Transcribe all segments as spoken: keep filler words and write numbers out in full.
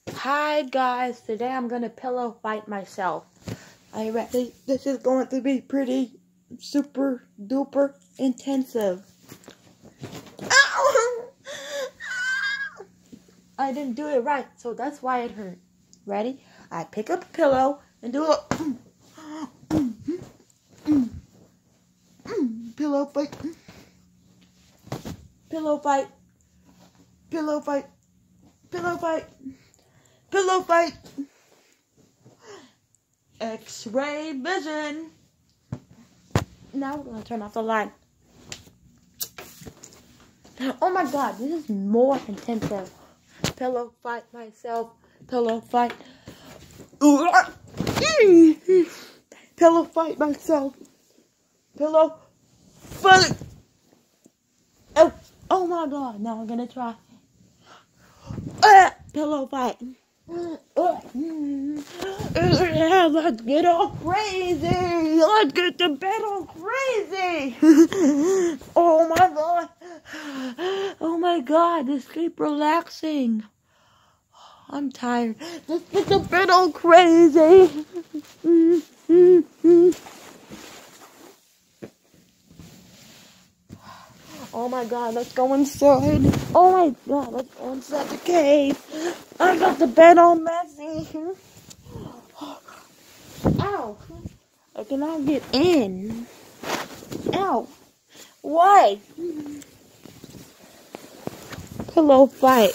Hi guys, today I'm gonna pillow fight myself. Are you ready? This is going to be pretty super duper intensive. Ow! I didn't do it right, so that's why it hurt. Ready? I pick up a pillow and do a pillow fight. Pillow fight. Pillow fight. Pillow fight. Pillow fight. X-ray vision. Now we're gonna turn off the light. Oh my god, this is more intensive. Pillow fight myself. Pillow fight. Pillow fight myself. Pillow fight. Oh, oh my god, now I'm gonna try. Pillow fight. Yeah, let's get all crazy. Let's get the bed all crazy. Oh my god. Oh my god, this keep relaxing. I'm tired. Let's get the bed all crazy. Oh my god, let's go inside. Oh my god, let's go inside the cave. I got the bed all messy. Ow. I cannot get in. Ow. Why? Pillow fight.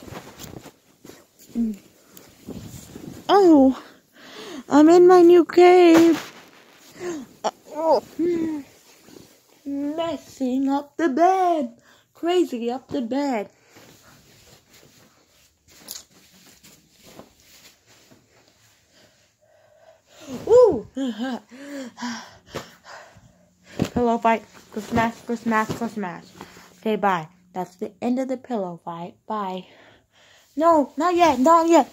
Oh. I'm in my new cave. Oh. Messing up the bed. Crazy up the bed. Ooh. Pillow fight. Go smash, go smash, go smash. Okay, bye. That's the end of the pillow fight. Bye. No, not yet, not yet.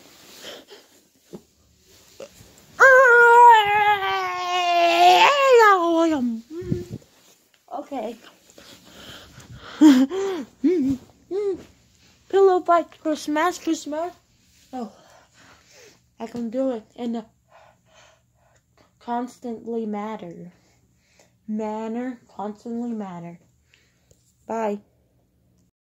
Okay. Pillow fight for smash for smash. Oh, I can do it in a constantly matter. Manner, constantly matter. Bye.